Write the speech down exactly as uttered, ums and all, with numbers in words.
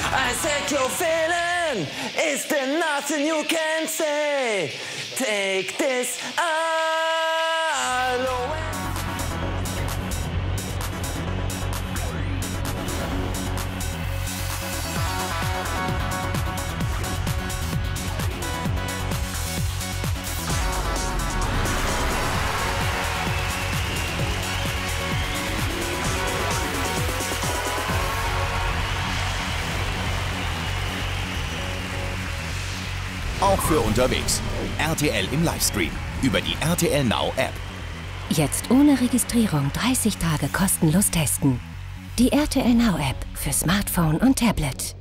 I said your feeling is there nothing you can say. Take this all away. Auch für unterwegs. R T L im Livestream über die R T L Now App. Jetzt ohne Registrierung dreißig Tage kostenlos testen. Die R T L Now App für Smartphone und Tablet.